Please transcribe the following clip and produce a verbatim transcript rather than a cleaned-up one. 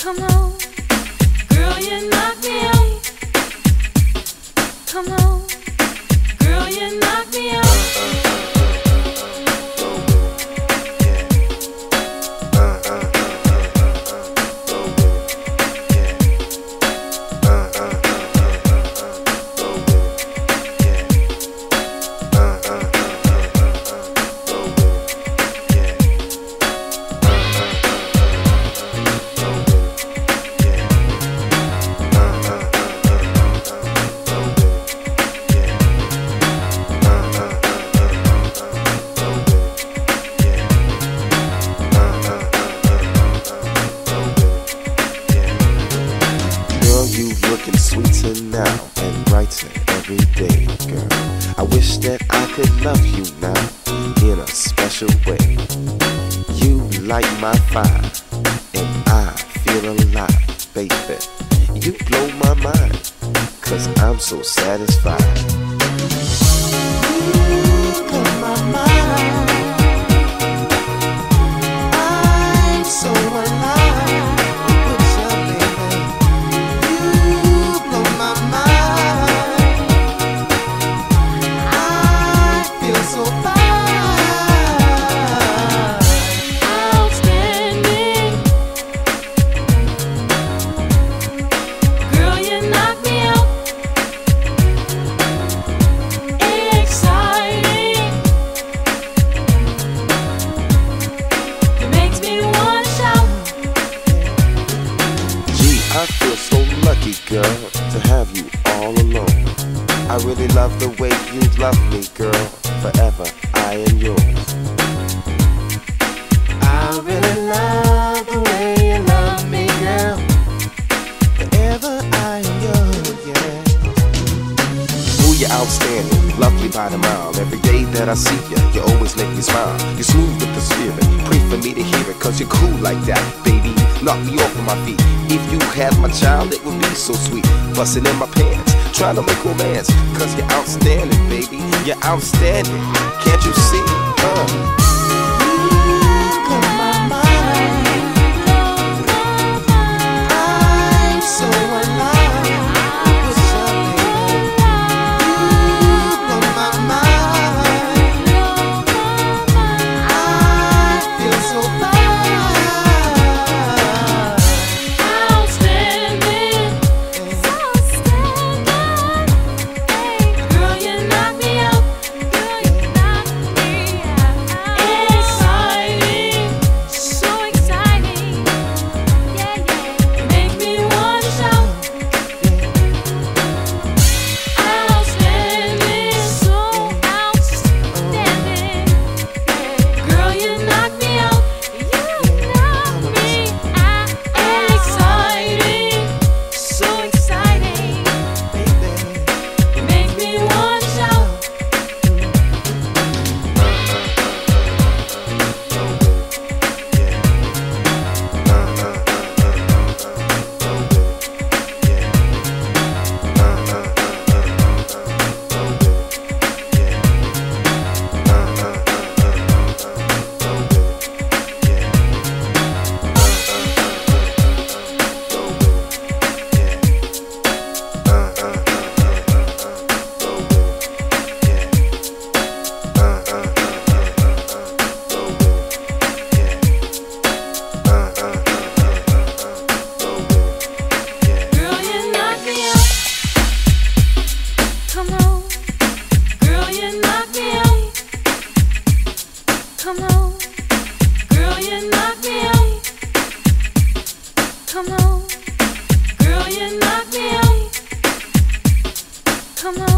Come on, girl, you knock me out. Come on, girl, you knock me out. Sweeter now and brighter every day, girl. I wish that I could love you now in a special way. You light my fire and I feel alive, baby. You blow my mind, cause I'm so satisfied. You blow my mind, I'm so alive. I feel so lucky, girl, to have you all alone. I really love the way you love me, girl. Forever I am yours. I really love the way you love me, girl. Forever I am yours, yeah. Ooh, you're outstanding, lovely by the mile. Every day that I see you, you always make me smile. You're smooth with the spirit, pray for me to hear it, cause you're cool like that, baby. Knock me off of my feet. If you had my child, it would be so sweet. Bustin' in my pants, trying to make romance. Cause you're outstanding, baby. You're outstanding. Can't you see? Uh. Come on, girl, you knock me out. Come on, girl, you knock me out. Come on.